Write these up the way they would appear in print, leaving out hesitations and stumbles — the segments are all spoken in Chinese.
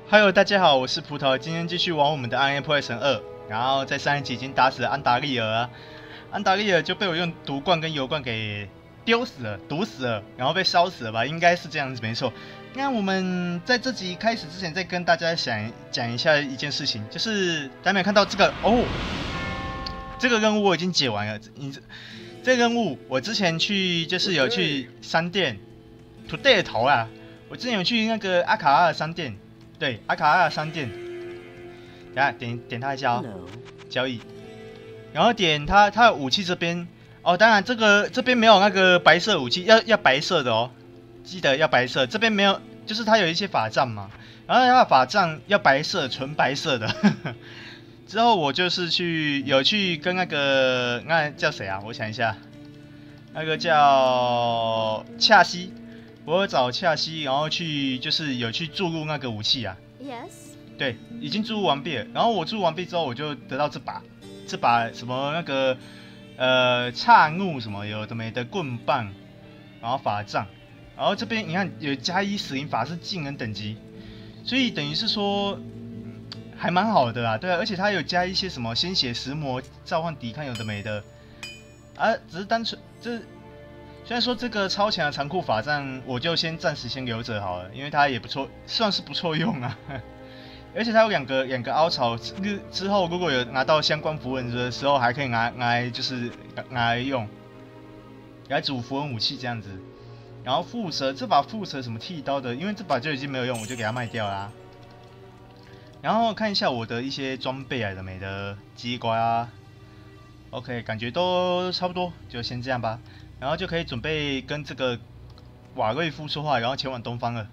Hello，大家好，我是葡萄。今天继续玩我们的《暗夜破坏神2》，然后在上一集已经打死了安达利尔啊，安达利尔就被我用毒罐跟油罐给丢死了、毒死了，然后被烧死了吧？应该是这样子，没错。那我们在这集开始之前，再跟大家讲一下一件事情，就是大家没有看到这个哦，这个任务我已经解完了。这个任务我之前就是有去商店 ，Today 的头啊，我之前有去那个阿卡拉的商店。对，阿卡拉商店，等下点它一下哦，交易，然后点它的武器这边哦，当然这边没有那个白色武器，要白色的哦，记得要白色，这边没有，就是它有一些法杖嘛，然后它的法杖要白色，纯白色的。之后我就是有去跟那叫谁啊？我想一下，那个叫恰西。我有找恰西，然后就是有去注入那个武器啊。 Yes。 对，已经注入完毕了。然后我注入完毕之后，我就得到这把什么那个岔怒什么有的没的棍棒，然后法杖，然后这边你看有加1死灵法师技能等级，所以等于是说还蛮好的啦，对啊，而且它有加一些什么鲜血石魔召唤抵抗有的没的，啊，只是单纯虽然说这个超强的残酷法杖，我就暂时先留着好了，因为它也不错，算是不错用啊。而且它有两个凹槽，之后如果有拿到相关符文的时候，还可以拿来用，来组符文武器这样子。然后这把副蛇什么剃刀的，因为这把就已经没有用，我就给它卖掉啦。然后看一下我的一些装备啊，没的机关啊 ，OK， 感觉都差不多，就先这样吧。然后就可以准备跟这个瓦瑞夫说话，然后前往东方了。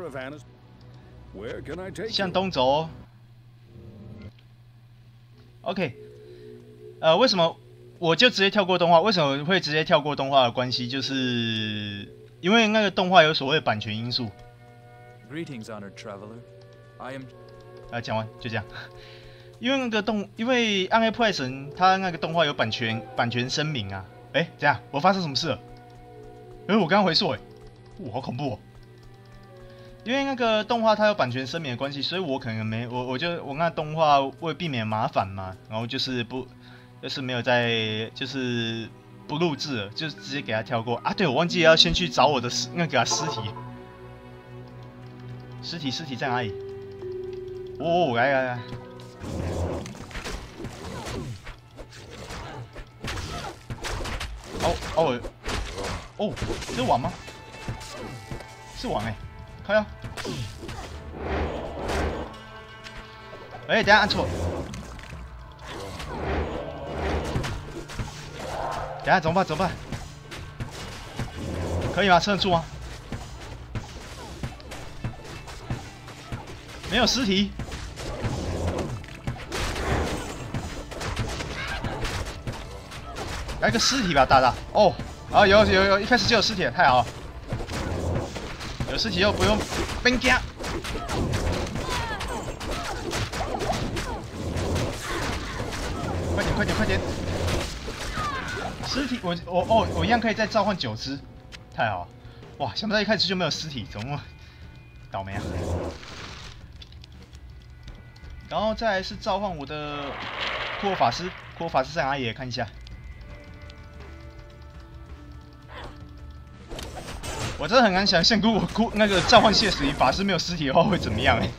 向东走哦。OK， 为什么我就直接跳过动画？为什么会直接跳过动画的关系，就是因为那个动画有所谓的版权因素。讲完就这样。因为暗黑破坏神它那个动画有版权声明啊。这样我发生什么事了？我刚刚回溯好恐怖哦！因为那个动画它有版权声明的关系，所以我可能我那动画为避免麻烦嘛，然后就是没有就是不录制了，就直接给它跳过啊。对，我忘记要先去找我的尸体。尸体在哪里？来。这是网吗？是网看呀。等一下按错。等一下怎么办？可以吗？撑得住吗？没有尸体。来个尸体吧，大大。有，一开始就有尸体了，太好了。有尸体又不用兵家。快点！尸体，我一样可以再召唤9只，太好了！哇，想不到一开始就没有尸体，怎么倒霉啊？然后再来是召唤我的库尔法师在哪里？看一下。我真的很难想象，如果那个召唤血死灵法师没有尸体的话会怎么样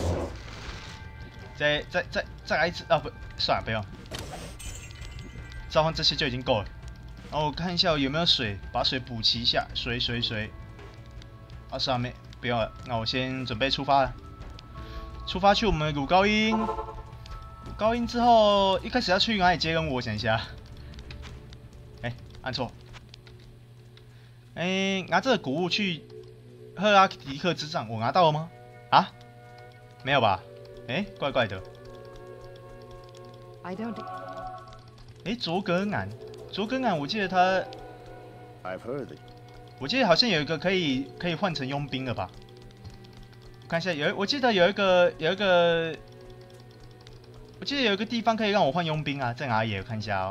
再来一次啊！不，算了，不要。召唤这些就已经够了。然后我看一下有没有水，把水补齐一下。水。啊，算了，不要了。那我先准备出发了。出发去我们的乳高音。乳高音之后，一开始要去哪里接任务？我想一下。按错。拿这个谷物去赫拉迪克之杖，我拿到了吗？啊？没有吧？怪怪的。卓格恩，我记得他，我记得好像有一个可以换成佣兵了吧？我看一下，我记得有一个地方可以让我换佣兵啊，在哪里？我看一下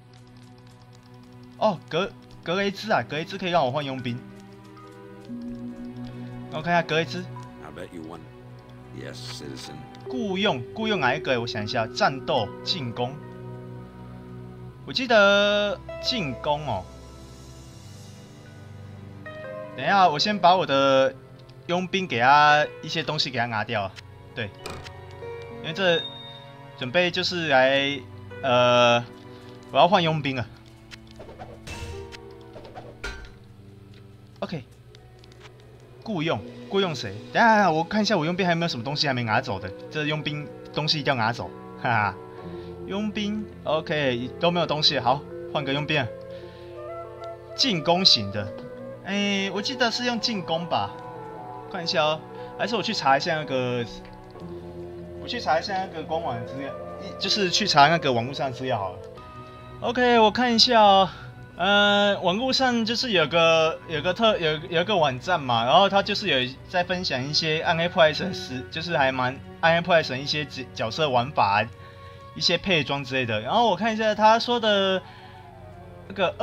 哦。格雷兹可以让我换佣兵。让我看一下格雷兹。 Yes, citizen. 雇佣哪一个？我想一下，战斗、进攻。我记得进攻哦。等一下，我先把我的佣兵给他一些东西给他拿掉。对，因为这准备就是来我要换佣兵了。OK， 雇佣谁？等一下，我看一下我佣兵还有没有什么东西还没拿走的。这佣兵东西一定要拿走，哈哈。佣兵 OK 都没有东西，好，换个佣兵。进攻型的，我记得是用进攻吧？看一下哦，还是我去查一下那个，官网的资料，就是去查那个网络上的资料好了。OK， 我看一下哦。网络上就是有个网站嘛，然后他就是有在分享一些暗黑破坏神就是还蛮暗黑破坏神一些角色玩法、一些配装之类的。然后我看一下他说的那个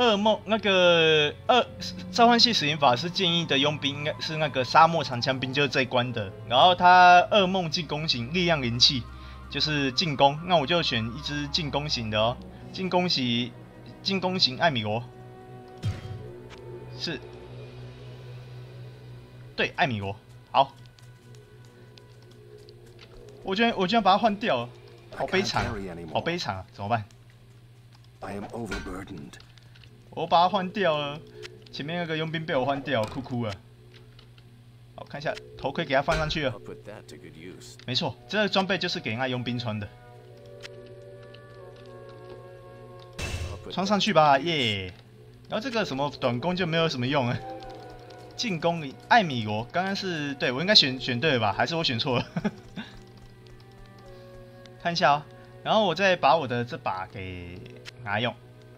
召唤系死灵法师建议的佣兵应该是那个沙漠长枪兵，就是这一关的。然后他噩梦进攻型力量灵气就是进攻，那我就选一只进攻型的哦，进攻型艾米罗，是，对，艾米罗，好，我居然把它换掉了，好悲惨，啊，怎么办？我把它换掉了，前面那个佣兵被我换掉，哭哭了。好，看一下头盔给它放上去了，没错，这个装备就是给那佣兵穿的。穿上去吧，耶！然后这个什么短弓就没有什么用了。进攻艾米罗，刚刚是对我应该选对了吧？还是我选错了？看一下哦，然后我再把我的这把给拿用。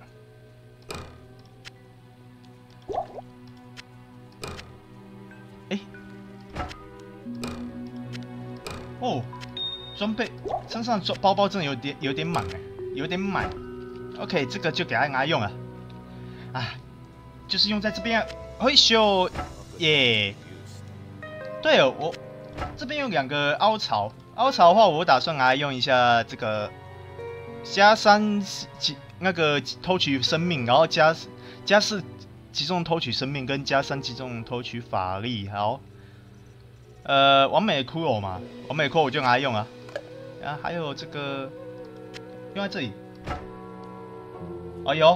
哦，装备身上包包真的有点满有点满。OK， 这个就给他拿用了，啊，就是用在这边，嘿咻，耶！对了，我这边有2个凹槽的话，我打算拿来用一下这个加3那个偷取生命，然后加4击中偷取生命，跟加3击中偷取法力。好，完美的骷髅嘛，完美骷髅我就拿来用啊，还有这个用在这里。哦有，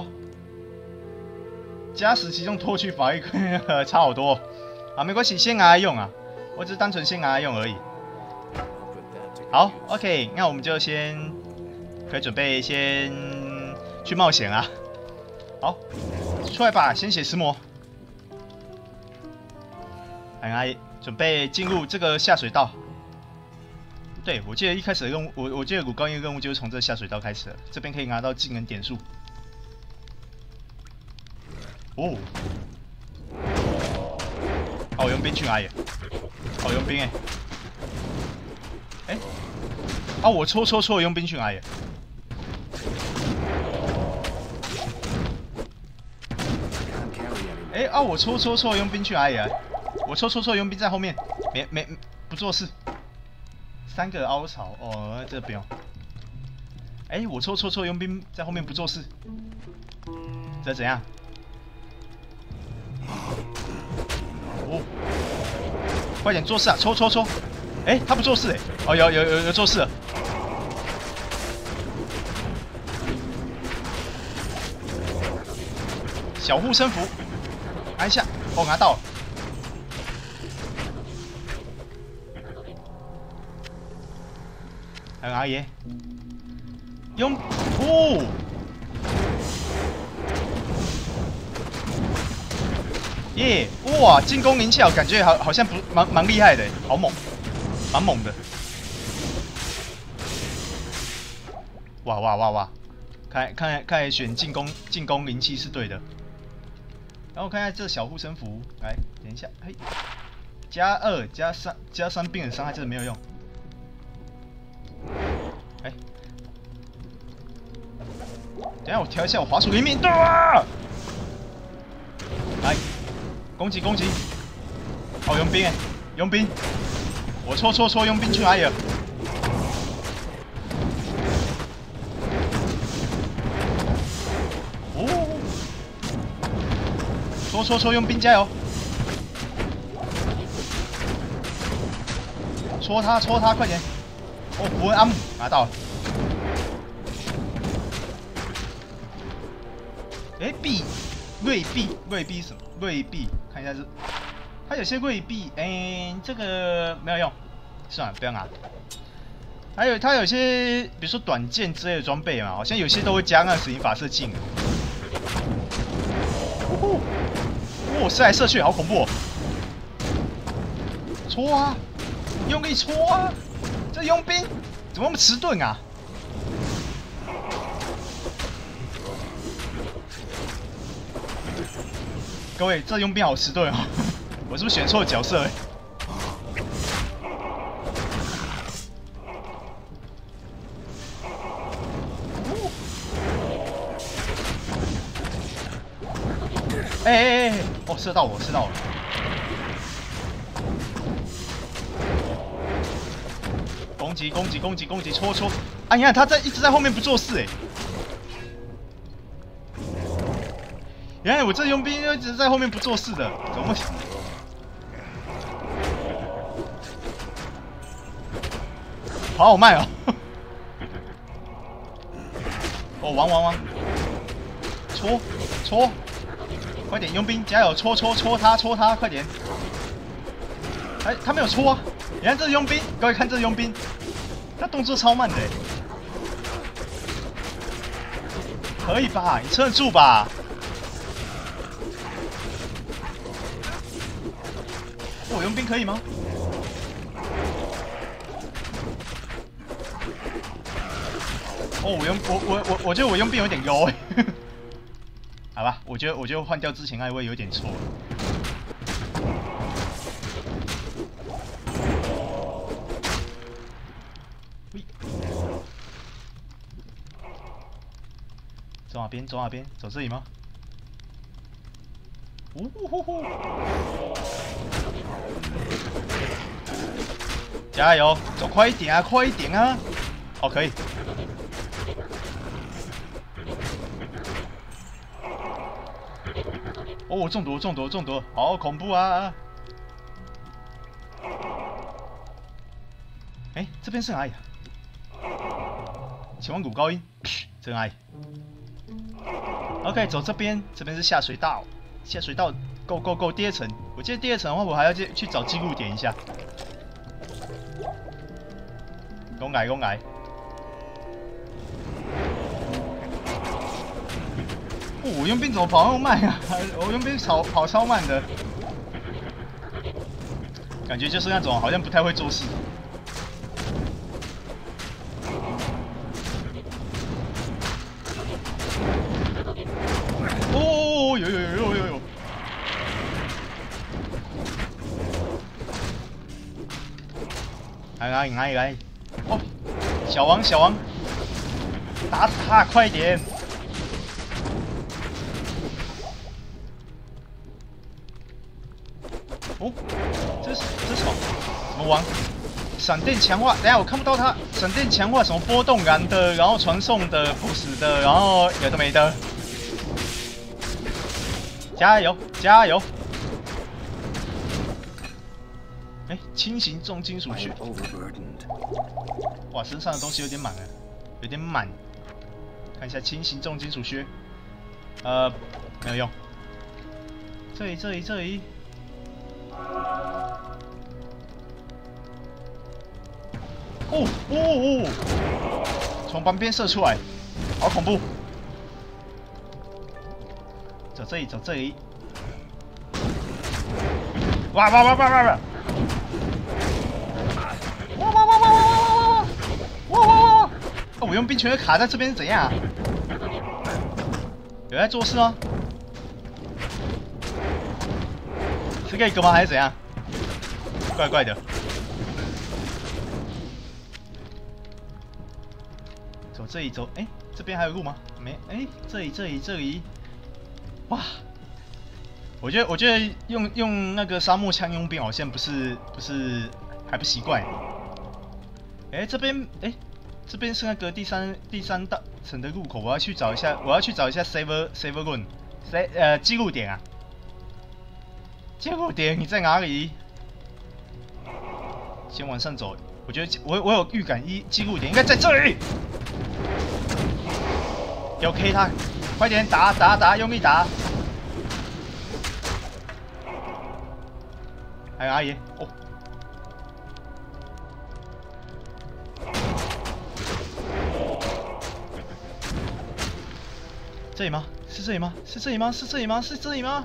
加10击中偷取法力差好多啊，没关系，先拿来用啊，我只是单纯先拿来用而已。好 ，OK， 那我们就可以准备先去冒险啊。好，出来吧，鲜血石魔。来，准备进入这个下水道。对，我记得一开始的任务，我记得鲁高音任务就是从这下水道开始的，这边可以拿到技能点数。哦，好佣兵去哪里？好佣兵我戳佣兵去哪里？我戳佣兵去哪里啊？我戳佣兵在后面，不做事。3个凹槽哦，这不用。我戳佣兵在后面不做事，这怎样？哦，快点做事啊！戳！他不做事哦，有做事了。小护身符，按一下，我拿到了。还有阿爷，耶！哇，进攻灵气感觉好像蛮厉害的，好猛，蛮猛的。哇！看来选进攻灵气是对的。然后看下这小护身符，来，等一下，嘿，加2加3病人伤害真的没有用。等一下我调一下我滑鼠灵敏度啊！来，攻击！好佣兵！ 我戳佣兵去哪里了？哦，戳佣兵加油！戳他，快点！哦，符文阿姆拿到了。哎，币，瑞币什么？瑞币，看一下它有些瑞币，这个没有用，算了，不要拿。它有些，比如说短剑之类的装备嘛，好像有些都会加那个死灵法射镜。哦，射来射去，好恐怖哦！戳啊，用力戳啊！这佣兵怎么那么迟钝啊？各位，这佣兵好迟钝哦！我是不是选错角色？哦，射到我！攻击！戳！啊，你看他一直在后面不做事哎。原来我这佣兵一直在后面不做事的，怎么会？跑好慢哦！哦，王！戳！快点，佣兵加油！戳他，快点！哎，他没有戳啊！你看这佣兵，各位看这佣兵，他动作超慢的，可以吧？你撑得住吧？我佣兵可以吗？哦，我觉得我佣兵有点优哎。好吧，我觉得换掉之前那一位有点错。走哪边？走这里吗？呜呼呼！加油，走快一点啊！哦，可以。哦，中毒，好恐怖啊！哎，这边是哪里？前往古高音，真爱。OK， 走这边是下水道，Go， 第二层。我记得第二层的话，我还要去找记录点一下。攻来！我佣兵怎么跑那么慢啊？我佣兵跑超慢的，感觉就是那种好像不太会做事。哦，有！来！哦，小王，打死他，快点！哦，这是什么王？闪电强化，等下我看不到他。闪电强化什么波动燃的，然后传送的、不死的，然后有的没的。加油！哎，轻型重金属血。哇，身上的东西有点满了，有点满。看一下轻型重金属靴，没有用。这里。从旁边射出来，好恐怖！走这里。哇！我用兵权卡在这边是怎样啊？有在做事吗？是这个吗？还是怎样？怪的。走这里走，这边还有路吗？没，这里。哇！我觉得用那个沙漠枪佣兵好像不是还不习惯。哎，这边这边是那个第三大层的入口，我要去找一下 save room， 记录点啊。记录点你在哪里？先往上走，我觉得我有预感，记录点应该在这里。给我 K 他，快点打，用力打！还有阿爷哦。 这里吗？是这里吗？是这里吗？是这里吗？是这里吗？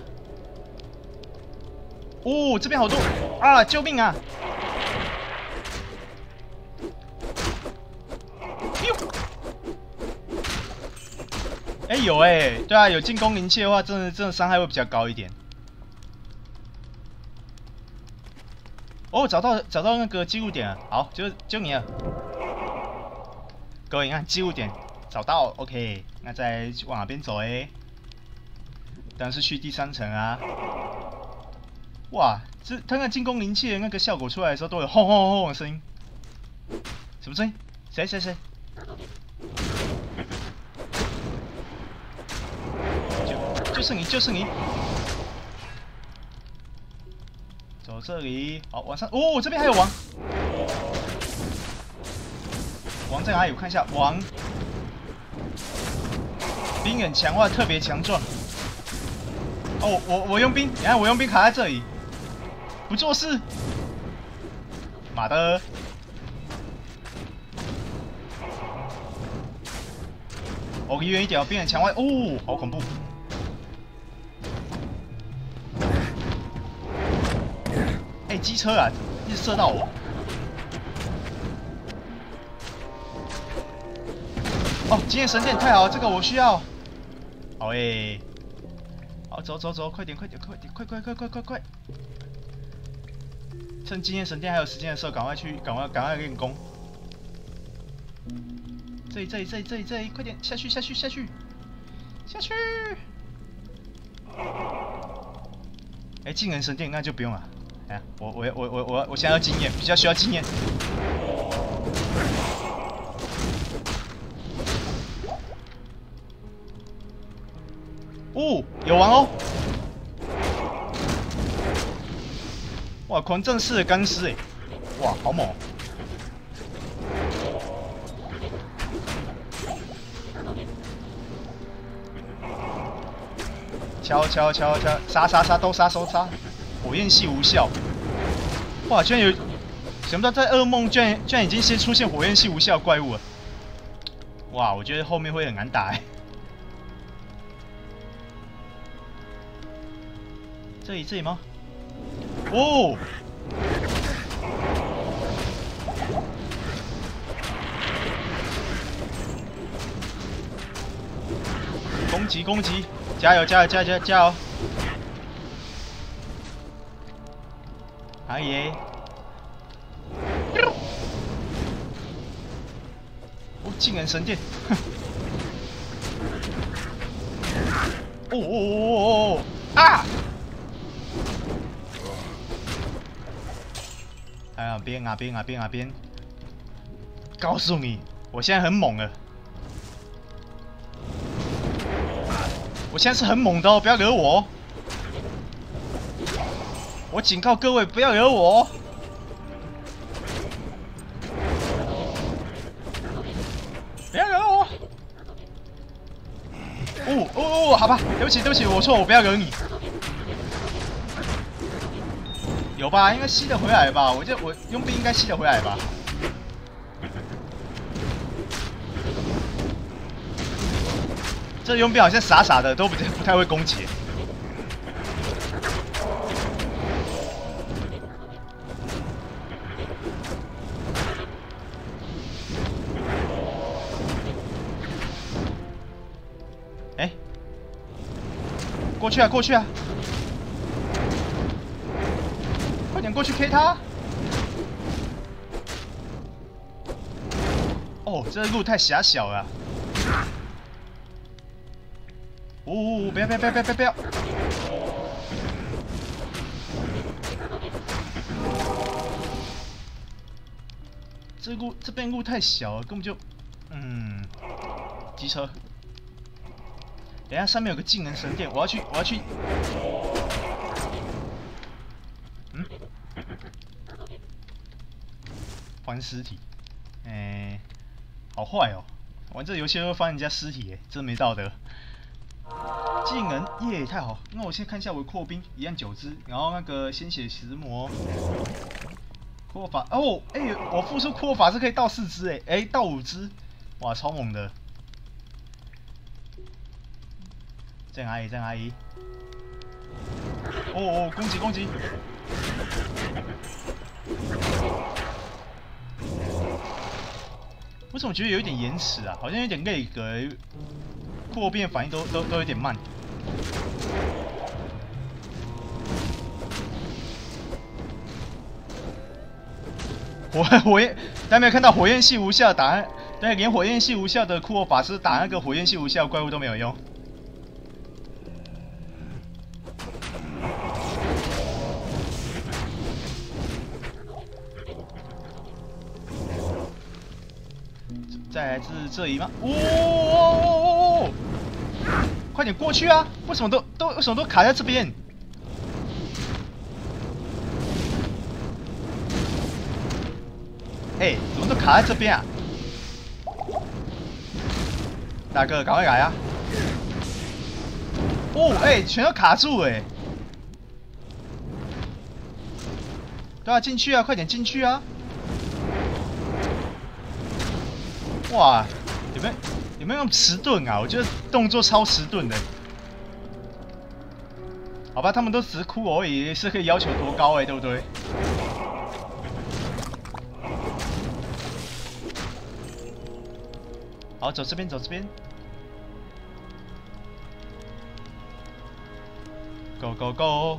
哦，这边好多啊！救命啊！哎有哎，对啊，有进攻灵气的话，真的伤害会比较高一点。哦，找到那个记录点了，好，就你了。各位，你看记录点找到 ，OK， 那再往哪边走？哎，当然是去第3层啊。哇，它那进攻灵气的那个效果出来的时候，都有轰轰轰的声音。什么声音？谁？就是你。走这里，好，往上。哦，这边还有王。王在哪里？我看一下，王。兵很强化，特别强壮。哦，我用兵，你看我用兵卡在这里，不做事。妈的！我离远一点，兵很强化。哦，好恐怖。 哎，机车啊，一直射到我！哦，经验神殿太好了，这个我需要。好诶，好走，快点，快！趁经验神殿还有时间的时候，赶快练功。这里，快点下去！哎，技能神殿那就不用了。 哎，我现在要经验，比较需要经验。哦，有王哦！哇，狂战士的钢丝哎，哇，好猛！敲，杀，都杀，火焰系无效。哇，居然有！想不到在噩梦居然已经先出现火焰系无效怪物了。哇，我觉得后面会很难打哎。这里吗？哦！攻击！加油！阿爷！哦，技能神殿！哦！啊！哎呀，边！告诉你，我现在很猛了。我现在是很猛的哦，不要惹我！我警告各位，不要惹我！不要惹我！哦，好吧，对不起，我错，我不要惹你。有吧？应该吸得回来吧？我佣兵应该吸得回来吧？这佣兵好像傻的，都不太会攻击。哎，过去啊！快点过去 K 他！哦，这路太狭小了。哦，不要！ 这边路太小了，根本就机车。等一下上面有个技能神殿，我要去。还尸体，好坏哦！玩这游戏会翻人家尸体，真没道德。技能耶，太好！那我先看一下我的扩兵，一样9只，然后那个鲜血石魔，扩法哦，我复出扩法是可以到4只到5只，哇，超猛的！在哪里？哦，攻击！为什么觉得有一点延迟啊？好像有点累格，扩变反应都有点慢。火焰，大家没有看到火焰系无效打，对，连火焰系无效的库洛法师打那个火焰系无效怪物都没有用。再来自这里吗？哦！快点过去啊！为什么都卡在这边？怎么都卡在这边啊？大哥，赶快来啊！全都卡住对啊，进去啊，快点进去啊！哇，有没有那种迟钝啊？我觉得动作超迟钝的。好吧，他们都只是哭而已，是可以要求多高对不对？好，走这边。Go！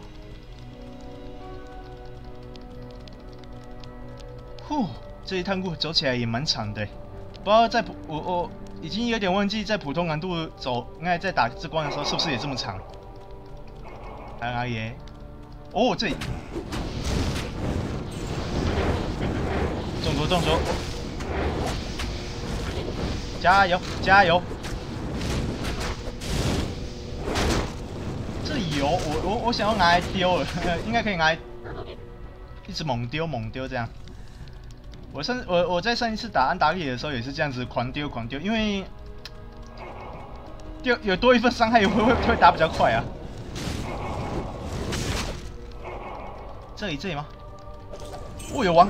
呼，这一趟路走起来也蛮长的。不知道我已经有点忘记在普通难度走，应该在打这关的时候是不是也这么长？还有哪里？哦，这里。中灼！加油！这里油，我想要拿来丢了，应该可以拿来一直猛丢这样。我在上一次打安达利的时候也是这样子狂丢，因为有多一份伤害会打比较快啊。这里吗？有王！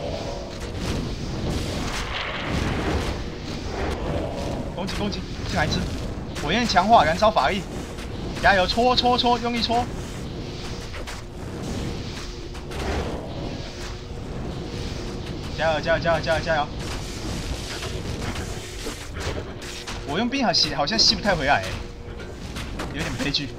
攻击！进来一只！火焰强化，燃烧法力！加油，戳，用力戳！加油！我用冰好像吸不太回来有点悲剧。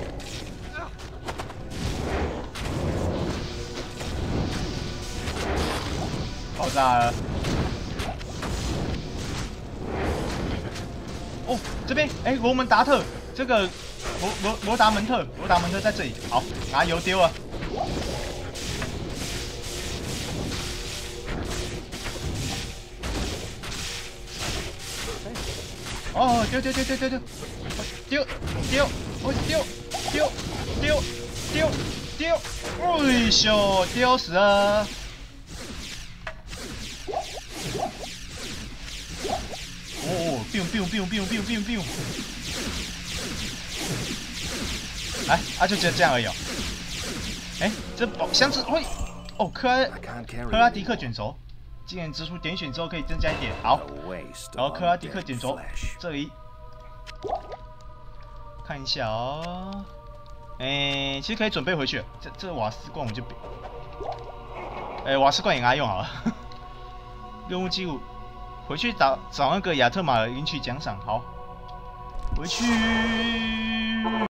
爆炸了！哦，这边罗门达特，这个罗达门特在这里。好，拿油丢了。哦，丢！哎咻，丢死了！哦 ，biu！ 哎，就这样而已哦。这宝箱子会克拉迪克卷轴。技能之书点选之后可以增加1点，好。然后克拉迪克卷轴这里看一下哦。其实可以准备回去了。这瓦斯罐我就瓦斯罐也拿来用好了。任务记录，回去找那个亚特玛尔领取奖赏，好。回去。